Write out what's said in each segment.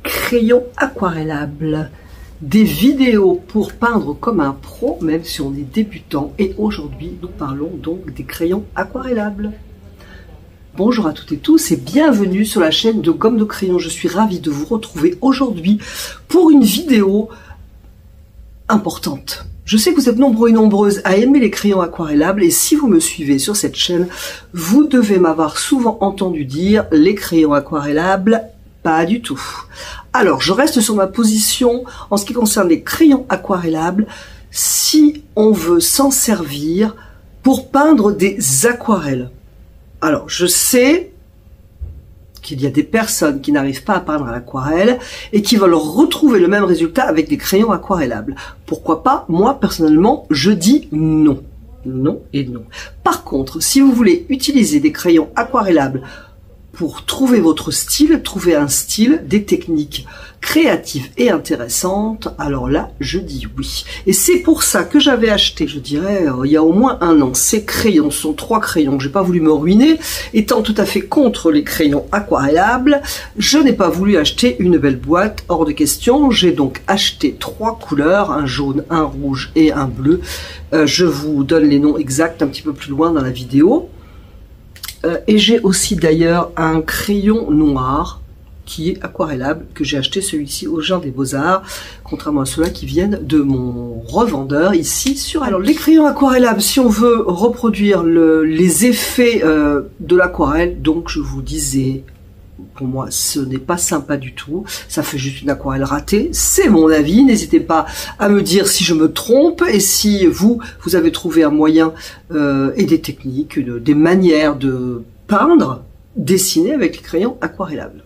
Crayon aquarellable, des vidéos pour peindre comme un pro, même si on est débutant. Et aujourd'hui, nous parlons donc des crayons aquarellables. Bonjour à toutes et tous et bienvenue sur la chaîne de Gomme de Crayon. Je suis ravie de vous retrouver aujourd'hui pour une vidéo importante. Je sais que vous êtes nombreux et nombreuses à aimer les crayons aquarellables et si vous me suivez sur cette chaîne, vous devez m'avoir souvent entendu dire les crayons aquarellables, pas du tout. Alors, je reste sur ma position en ce qui concerne les crayons aquarellables si on veut s'en servir pour peindre des aquarelles. Alors, je sais qu'il y a des personnes qui n'arrivent pas à peindre à l'aquarelle et qui veulent retrouver le même résultat avec des crayons aquarellables. Pourquoi pas? Moi, personnellement, je dis non. Non et non. Par contre, si vous voulez utiliser des crayons aquarellables pour trouver votre style, trouver un style, des techniques créatives et intéressantes, alors là, je dis oui. Et c'est pour ça que j'avais acheté, je dirais, il y a au moins un an, ces crayons. Ce sont 3 crayons. J'ai pas voulu me ruiner. Étant tout à fait contre les crayons aquarellables, je n'ai pas voulu acheter une belle boîte, hors de question. J'ai donc acheté 3 couleurs, un jaune, un rouge et un bleu. Je vous donne les noms exacts un petit peu plus loin dans la vidéo. Et j'ai aussi d'ailleurs un crayon noir qui est aquarellable, que j'ai acheté celui-ci au Jardin des Beaux-Arts, contrairement à ceux-là qui viennent de mon revendeur ici sur... Alors les crayons aquarellables, si on veut reproduire les effets de l'aquarelle, donc je vous disais, pour moi ce n'est pas sympa du tout, ça fait juste une aquarelle ratée, c'est mon avis, n'hésitez pas à me dire si je me trompe et si vous avez trouvé un moyen et des techniques, des manières de peindre, dessiner avec les crayons aquarellables.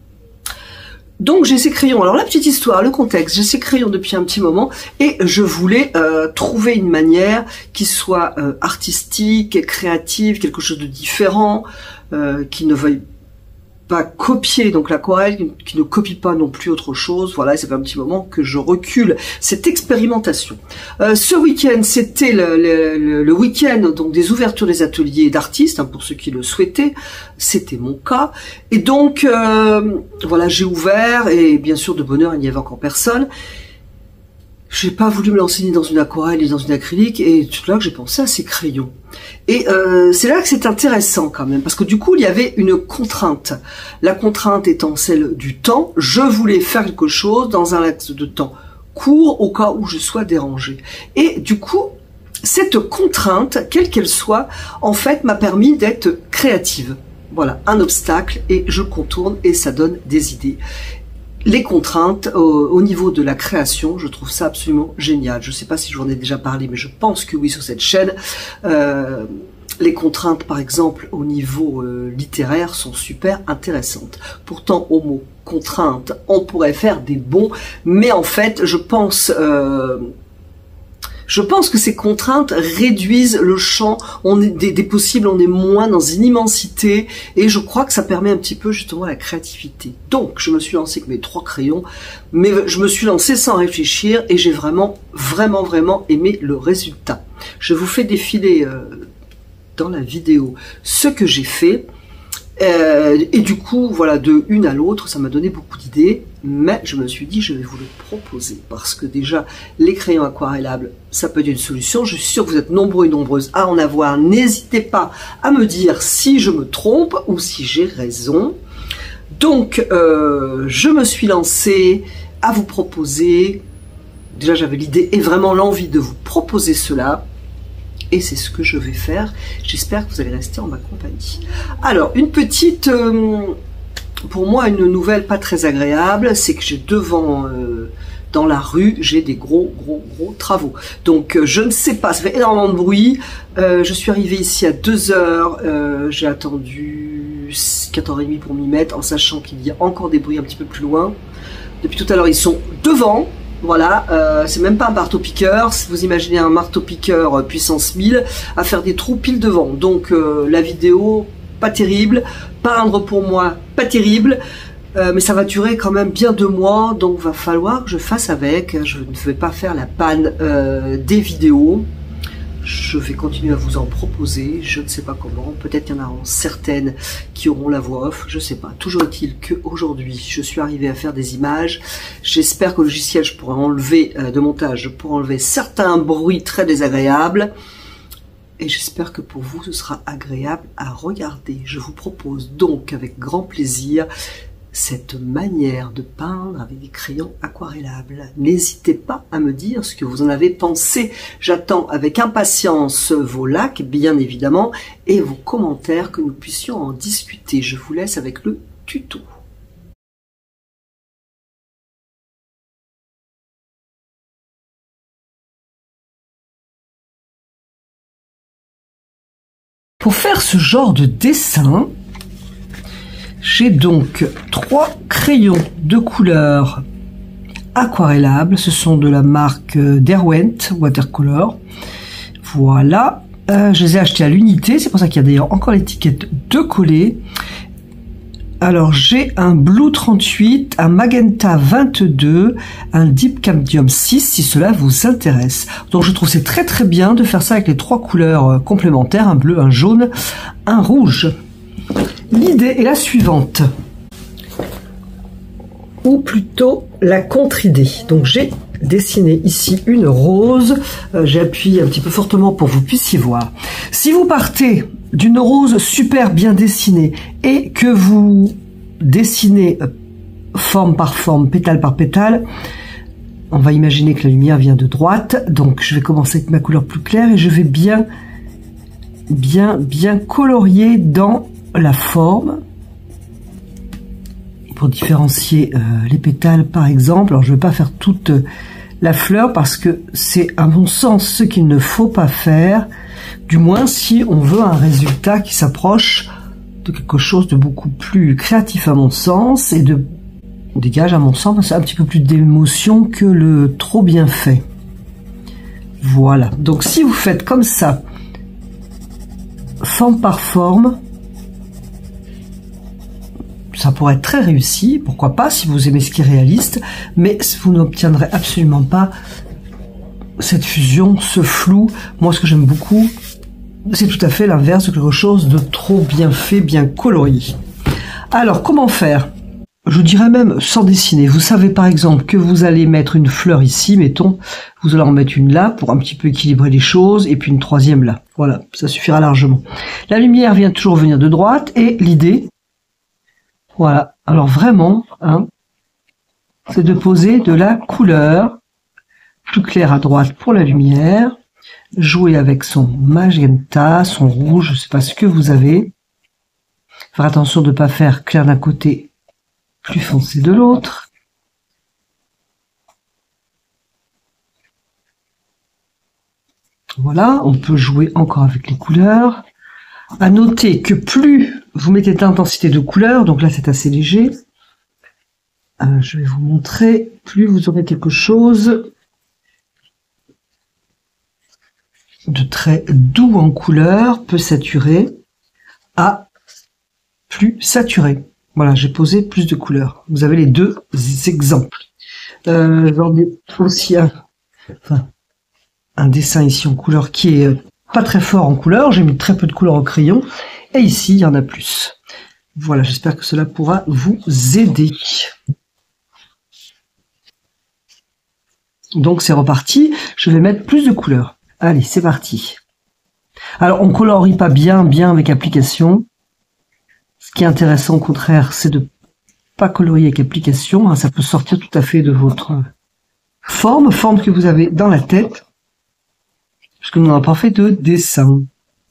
Donc j'ai ces crayons, alors la petite histoire, le contexte, j'ai ces crayons depuis un petit moment et je voulais trouver une manière qui soit artistique, créative, quelque chose de différent, qui ne veuille pas copier donc l'aquarelle, qui ne copie pas non plus autre chose. Voilà, ça fait un petit moment que je recule cette expérimentation. Ce week-end, c'était le week-end donc des ouvertures des ateliers d'artistes, hein, pour ceux qui le souhaitaient. C'était mon cas. Et donc, voilà, j'ai ouvert et bien sûr, de bonne heure, il n'y avait encore personne. J'ai pas voulu me lancer ni dans une aquarelle ni dans une acrylique et c'est là que j'ai pensé à ces crayons. Et c'est là que c'est intéressant quand même parce que du coup il y avait une contrainte. La contrainte étant celle du temps, je voulais faire quelque chose dans un laps de temps court au cas où je sois dérangée. Et du coup, cette contrainte, quelle qu'elle soit, en fait m'a permis d'être créative. Voilà, un obstacle et je contourne et ça donne des idées. Les contraintes au niveau de la création, je trouve ça absolument génial. Je ne sais pas si je vous en ai déjà parlé, mais je pense que oui sur cette chaîne. Les contraintes, par exemple, au niveau littéraire, sont super intéressantes. Pourtant, au mot contrainte, on pourrait faire des bons, mais en fait, je pense que ces contraintes réduisent le champ des possibles, on est moins dans une immensité et je crois que ça permet un petit peu justement la créativité. Donc je me suis lancé avec mes 3 crayons, mais je me suis lancé sans réfléchir et j'ai vraiment aimé le résultat. Je vous fais défiler dans la vidéo ce que j'ai fait. Et du coup, voilà, de une à l'autre, ça m'a donné beaucoup d'idées, mais je me suis dit, je vais vous le proposer, parce que déjà, les crayons aquarellables, ça peut être une solution, je suis sûre que vous êtes nombreux et nombreuses à en avoir, n'hésitez pas à me dire si je me trompe ou si j'ai raison. Donc, je me suis lancée à vous proposer, déjà j'avais l'idée et vraiment l'envie de vous proposer cela, et c'est ce que je vais faire. J'espère que vous allez rester en ma compagnie. Alors, une petite, pour moi, une nouvelle pas très agréable, c'est que j'ai devant, dans la rue, j'ai des gros travaux. Donc, je ne sais pas, ça fait énormément de bruit. Je suis arrivée ici à 2 heures, j'ai attendu 4h30 pour m'y mettre, en sachant qu'il y a encore des bruits un petit peu plus loin. Depuis tout à l'heure, ils sont devant. Voilà, c'est même pas un marteau-piqueur, si vous imaginez un marteau-piqueur puissance 1000 à faire des trous pile devant. Donc la vidéo, pas terrible, peindre pour moi, pas terrible, mais ça va durer quand même bien 2 mois, donc va falloir que je fasse avec. Je ne vais pas faire la panne des vidéos. Je vais continuer à vous en proposer, je ne sais pas comment, peut-être il y en a certaines qui auront la voix off, je ne sais pas. Toujours est-il qu'aujourd'hui, je suis arrivé à faire des images. J'espère qu'au logiciel, je pourrai enlever, de montage, je pourrai enlever certains bruits très désagréables. Et j'espère que pour vous, ce sera agréable à regarder. Je vous propose donc avec grand plaisir cette manière de peindre avec des crayons aquarellables. N'hésitez pas à me dire ce que vous en avez pensé. J'attends avec impatience vos likes, bien évidemment, et vos commentaires, que nous puissions en discuter. Je vous laisse avec le tuto. Pour faire ce genre de dessin, j'ai donc 3 crayons de couleur aquarellables. Ce sont de la marque Derwent Watercolor. Voilà, je les ai achetés à l'unité. C'est pour ça qu'il y a d'ailleurs encore l'étiquette de coller. Alors j'ai un Blue 38, un Magenta 22, un Deep Cadmium 6 si cela vous intéresse. Donc je trouve c'est très bien de faire ça avec les 3 couleurs complémentaires, un bleu, un jaune, un rouge. L'idée est la suivante, ou plutôt la contre-idée. Donc j'ai dessiné ici une rose, j'ai appuyé un petit peu fortement pour que vous puissiez voir. Si vous partez d'une rose super bien dessinée et que vous dessinez forme par forme, pétale par pétale, on va imaginer que la lumière vient de droite. Donc je vais commencer avec ma couleur plus claire et je vais bien colorier dans la forme pour différencier les pétales par exemple. Alors je ne vais pas faire toute la fleur parce que c'est à mon sens ce qu'il ne faut pas faire, du moins si on veut un résultat qui s'approche de quelque chose de beaucoup plus créatif à mon sens et de dégage à mon sens un petit peu plus d'émotion que le trop bien fait. Voilà, donc si vous faites comme ça, forme par forme, ça pourrait être très réussi, pourquoi pas si vous aimez ce qui est réaliste, mais vous n'obtiendrez absolument pas cette fusion, ce flou. Moi ce que j'aime beaucoup, c'est tout à fait l'inverse de quelque chose de trop bien fait, bien colorié. Alors comment faire? Je dirais même sans dessiner. Vous savez par exemple que vous allez mettre une fleur ici, mettons, vous allez en mettre une là pour un petit peu équilibrer les choses, et puis une troisième là. Voilà, ça suffira largement. La lumière vient toujours venir de droite, et l'idée, voilà, alors vraiment, hein, c'est de poser de la couleur plus claire à droite pour la lumière, jouer avec son magenta, son rouge, je ne sais pas ce que vous avez. Faire attention de ne pas faire clair d'un côté, plus foncé de l'autre. Voilà, on peut jouer encore avec les couleurs. À noter que plus vous mettez d'intensité de couleur, donc là c'est assez léger, je vais vous montrer, plus vous aurez quelque chose de très doux en couleur, peu saturé, à plus saturé. Voilà, j'ai posé plus de couleurs. Vous avez les deux exemples. J'en ai aussi un dessin ici en couleur qui est pas très fort en couleur. J'ai mis très peu de couleur au crayon. Et ici, il y en a plus. Voilà, j'espère que cela pourra vous aider. Donc c'est reparti. Je vais mettre plus de couleurs. Allez, c'est parti. Alors, on colorie pas bien avec application. Ce qui est intéressant, au contraire, c'est de pas colorier avec application. Ça peut sortir tout à fait de votre forme que vous avez dans la tête, parce que nous n'avons pas fait de dessin.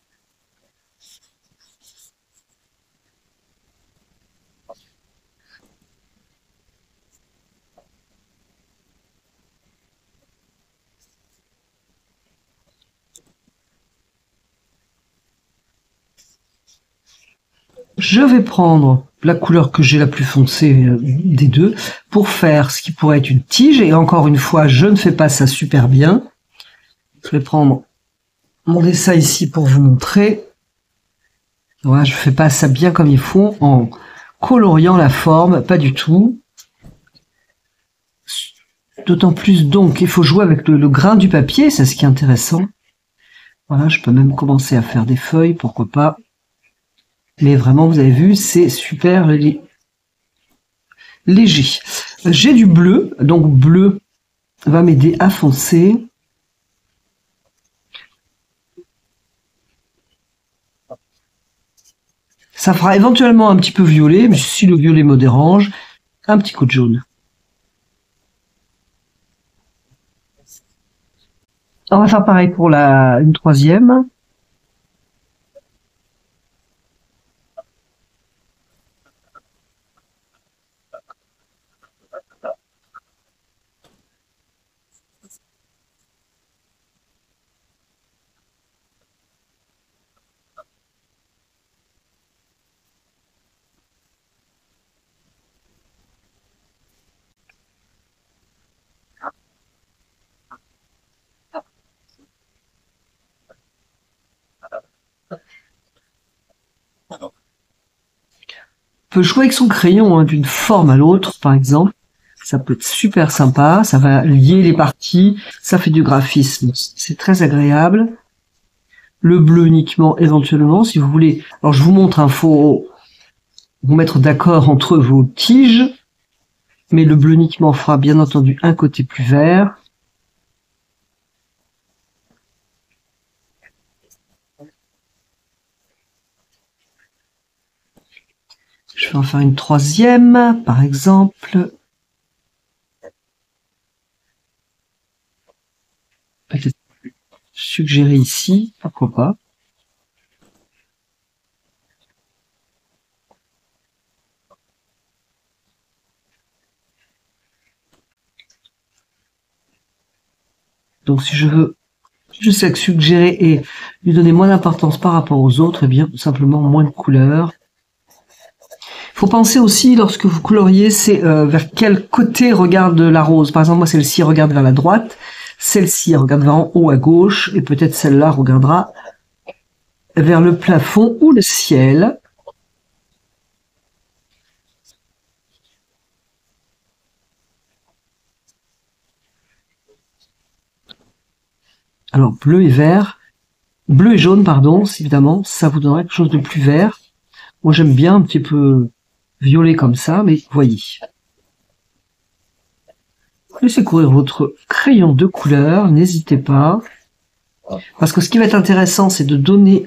Je vais prendre la couleur que j'ai la plus foncée des deux pour faire ce qui pourrait être une tige. Et encore une fois, je ne fais pas ça super bien. Je vais prendre mon dessin ici pour vous montrer. Voilà, je ne fais pas ça bien comme il faut en coloriant la forme, pas du tout. D'autant plus donc il faut jouer avec le grain du papier, c'est ce qui est intéressant. Voilà, je peux même commencer à faire des feuilles, pourquoi pas. Mais vraiment, vous avez vu, c'est super léger. J'ai du bleu, donc bleu va m'aider à foncer. Ça fera éventuellement un petit peu violet, mais si le violet me dérange, un petit coup de jaune. On va faire pareil pour une troisième. On peut jouer avec son crayon d'une forme à l'autre, par exemple. Ça peut être super sympa, ça va lier les parties, ça fait du graphisme, c'est très agréable. Le bleu uniquement, éventuellement, si vous voulez. Alors je vous montre, faut vous mettre d'accord entre vos tiges, mais le bleu uniquement fera bien entendu un côté plus vert. Je vais en faire une troisième, par exemple. Peut-être suggérer ici, pourquoi pas. Donc si je veux juste suggérer et lui donner moins d'importance par rapport aux autres, eh bien tout simplement moins de couleurs. Il faut penser aussi, lorsque vous coloriez, c'est vers quel côté regarde la rose. Par exemple, moi, celle-ci regarde vers la droite, celle-ci regarde vers en haut à gauche, et peut-être celle-là regardera vers le plafond ou le ciel. Alors, bleu et vert, bleu et jaune, pardon, évidemment, ça vous donnera quelque chose de plus vert. Moi, j'aime bien un petit peu violet comme ça, mais voyez. Laissez courir votre crayon de couleur, n'hésitez pas. Parce que ce qui va être intéressant, c'est de donner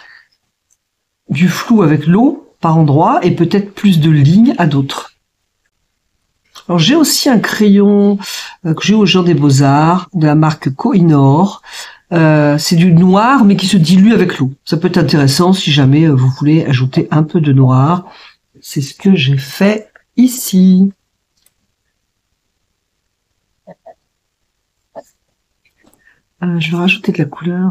du flou avec l'eau par endroits et peut-être plus de lignes à d'autres. Alors j'ai aussi un crayon que j'ai au Jean des Beaux-Arts de la marque Kohinoor. C'est du noir mais qui se dilue avec l'eau. Ça peut être intéressant si jamais vous voulez ajouter un peu de noir. C'est ce que j'ai fait ici. Je vais rajouter de la couleur.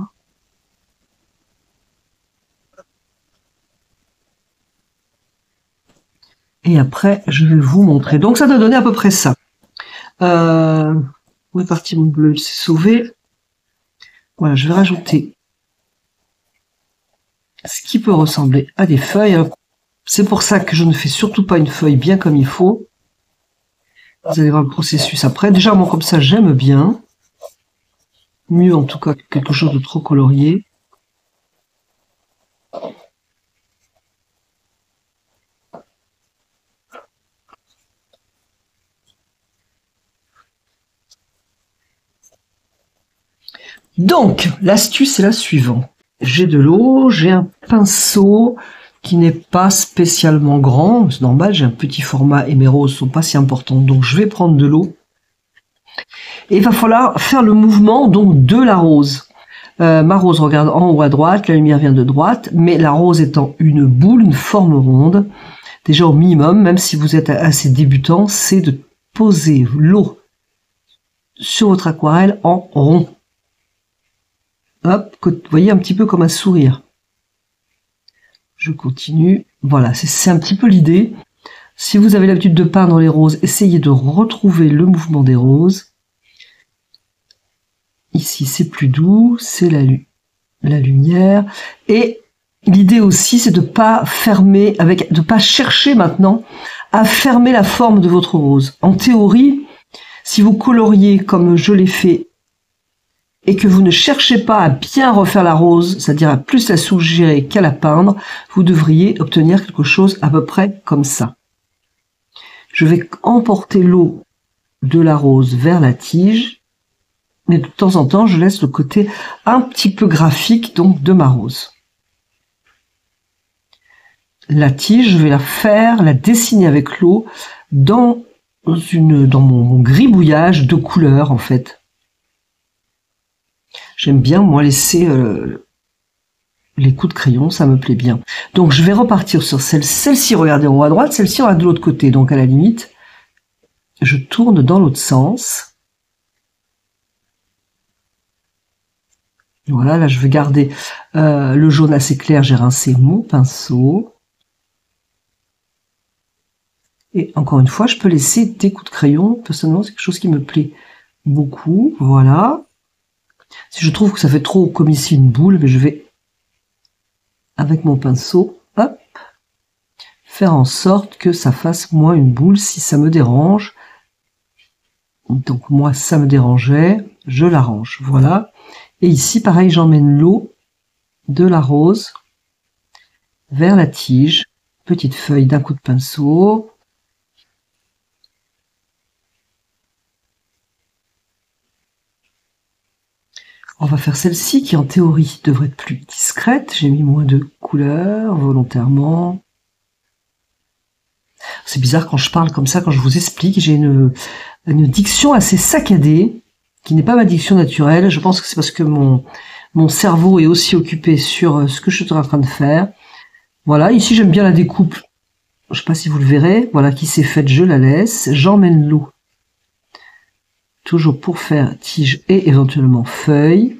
Et après, je vais vous montrer. Donc ça doit donner à peu près ça. Où est parti mon bleu? Il s'est sauvé. Voilà, je vais rajouter ce qui peut ressembler à des feuilles. C'est pour ça que je ne fais surtout pas une feuille bien comme il faut. Vous allez voir le processus après. Déjà, moi, comme ça, j'aime bien. Mieux, en tout cas, que quelque chose de trop colorié. Donc, l'astuce est la suivante. J'ai de l'eau, j'ai un pinceau qui n'est pas spécialement grand. C'est normal, j'ai un petit format et mes roses sont pas si importantes. Donc, je vais prendre de l'eau. Et il va falloir faire le mouvement donc de la rose. Ma rose regarde en haut à droite, la lumière vient de droite, mais la rose étant une boule, une forme ronde, déjà au minimum, même si vous êtes assez débutant, c'est de poser l'eau sur votre aquarelle en rond. Hop, vous voyez, un petit peu comme un sourire. Je continue. Voilà, c'est un petit peu l'idée. Si vous avez l'habitude de peindre les roses, essayez de retrouver le mouvement des roses. Ici, c'est plus doux, c'est la lumière. Et l'idée aussi, c'est de pas fermer, de pas chercher maintenant à fermer la forme de votre rose. En théorie, si vous coloriez comme je l'ai fait et que vous ne cherchez pas à bien refaire la rose, c'est-à-dire à plus la suggérer qu'à la peindre, vous devriez obtenir quelque chose à peu près comme ça. Je vais emporter l'eau de la rose vers la tige, mais de temps en temps, je laisse le côté un petit peu graphique donc de ma rose. La tige, je vais la dessiner avec l'eau dans mon gribouillage de couleurs en fait. J'aime bien moi laisser les coups de crayon, ça me plaît bien. Donc je vais repartir sur celle-ci, regardez en haut à droite, celle-ci on va de l'autre côté, donc à la limite, je tourne dans l'autre sens. Voilà, là je vais garder le jaune assez clair, j'ai rincé mon pinceau. Et encore une fois, je peux laisser des coups de crayon. Personnellement, c'est quelque chose qui me plaît beaucoup. Voilà. Si je trouve que ça fait trop comme ici une boule, mais je vais, avec mon pinceau, hop, faire en sorte que ça fasse moins une boule si ça me dérange. Donc moi, ça me dérangeait, je l'arrange. Voilà. Et ici, pareil, j'emmène l'eau de la rose vers la tige. Petite feuille d'un coup de pinceau. On va faire celle-ci qui en théorie devrait être plus discrète. J'ai mis moins de couleurs volontairement. C'est bizarre quand je parle comme ça, quand je vous explique. J'ai une diction assez saccadée, qui n'est pas ma diction naturelle. Je pense que c'est parce que mon cerveau est aussi occupé sur ce que je suis en train de faire. Voilà, ici j'aime bien la découpe. Je ne sais pas si vous le verrez. Voilà, qui s'est faite, je la laisse. J'emmène l'eau. Toujours pour faire tige et éventuellement feuille.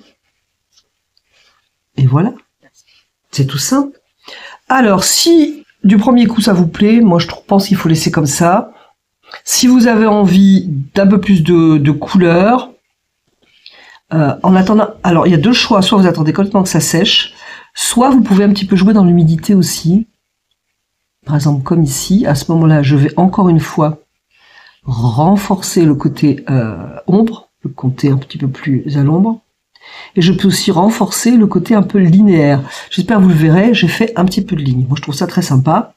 Et voilà. C'est tout simple. Alors, si du premier coup ça vous plaît, moi je pense qu'il faut laisser comme ça. Si vous avez envie d'un peu plus de couleurs, en attendant, alors il y a deux choix. Soit vous attendez complètement que ça sèche, soit vous pouvez un petit peu jouer dans l'humidité aussi. Par exemple, comme ici. À ce moment-là, je vais encore une fois renforcer le côté ombre, le côté un petit peu plus à l'ombre, et je peux aussi renforcer le côté un peu linéaire. J'espère que vous le verrez, j'ai fait un petit peu de ligne. Moi je trouve ça très sympa.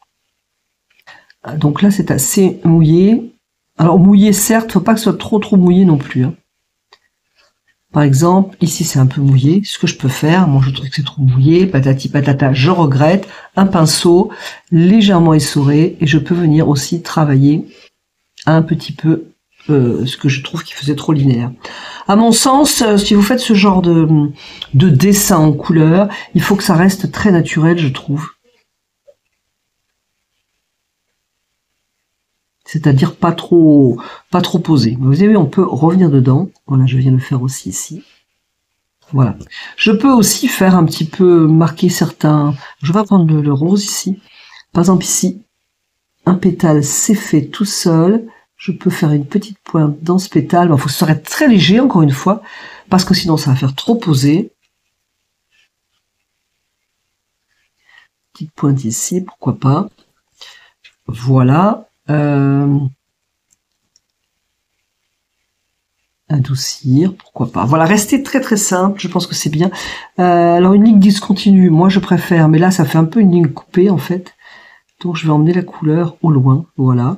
Donc là c'est assez mouillé. Alors mouillé certes, faut pas que ce soit trop mouillé non plus. Hein. Par exemple, ici c'est un peu mouillé. Ce que je peux faire, moi je trouve que c'est trop mouillé, patati patata, je regrette. Un pinceau légèrement essoré, et je peux venir aussi travailler un petit peu ce que je trouve qui faisait trop linéaire. À mon sens, si vous faites ce genre de dessin en couleur, il faut que ça reste très naturel, je trouve. C'est-à-dire pas trop posé. Vous avez vu, on peut revenir dedans. Voilà, je viens de le faire aussi ici. Voilà. Je peux aussi faire un petit peu marquer certains... Je vais prendre le rose ici. Par exemple ici, un pétale c'est fait tout seul. Je peux faire une petite pointe dans ce pétale. Il faut que ce soit très léger, encore une fois, parce que sinon ça va faire trop posé. Petite pointe ici, pourquoi pas. Voilà. Adoucir, pourquoi pas. Voilà, restez très simple, je pense que c'est bien. Alors une ligne discontinue, moi je préfère, mais là ça fait un peu une ligne coupée en fait. Donc je vais emmener la couleur au loin, voilà.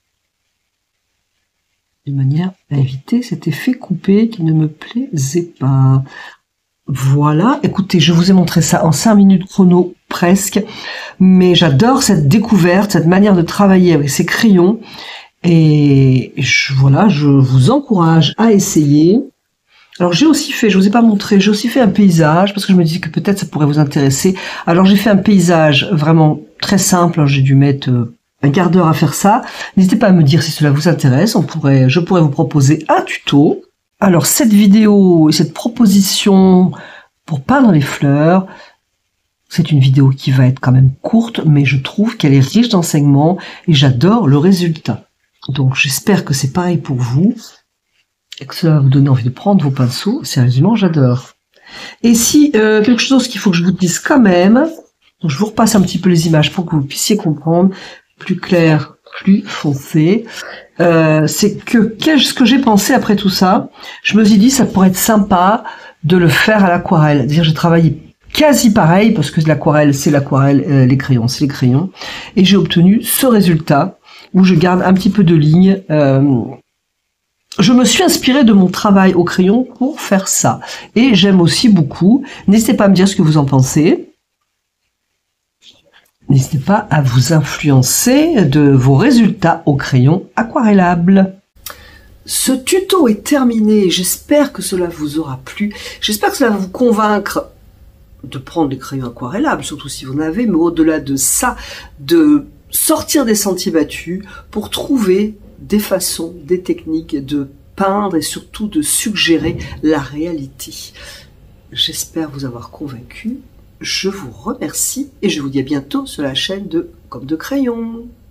De manière à éviter cet effet coupé qui ne me plaisait pas. Voilà, écoutez, je vous ai montré ça en 5 minutes chrono presque, mais j'adore cette découverte, cette manière de travailler avec ces crayons, et voilà, je vous encourage à essayer. Alors j'ai aussi fait, je vous ai pas montré, j'ai aussi fait un paysage, parce que je me disais que peut-être ça pourrait vous intéresser. Alors j'ai fait un paysage vraiment très simple, j'ai dû mettre un quart d'heure à faire ça. N'hésitez pas à me dire si cela vous intéresse, je pourrais vous proposer un tuto. Alors cette vidéo et cette proposition pour peindre les fleurs, c'est une vidéo qui va être quand même courte, mais je trouve qu'elle est riche d'enseignements et j'adore le résultat. Donc j'espère que c'est pareil pour vous et que cela va vous donner envie de prendre vos pinceaux. Sérieusement, j'adore. Et si quelque chose qu'il faut que je vous dise quand même, donc je vous repasse un petit peu les images pour que vous puissiez comprendre, plus clair, plus foncé. c'est que ce que j'ai pensé après tout ça, je me suis dit ça pourrait être sympa de le faire à l'aquarelle. C'est-à-dire j'ai travaillé quasi pareil parce que l'aquarelle c'est l'aquarelle, les crayons c'est les crayons, et j'ai obtenu ce résultat où je garde un petit peu de ligne. Je me suis inspirée de mon travail au crayon pour faire ça, et j'aime aussi beaucoup. N'hésitez pas à me dire ce que vous en pensez. N'hésitez pas à vous influencer de vos résultats au crayon aquarellable. Ce tuto est terminé, j'espère que cela vous aura plu, j'espère que cela va vous convaincre de prendre des crayons aquarellables, surtout si vous en avez, mais au-delà de ça, de sortir des sentiers battus pour trouver des façons, des techniques de peindre et surtout de suggérer la réalité. J'espère vous avoir convaincu. Je vous remercie et je vous dis à bientôt sur la chaîne de Comme de Crayon.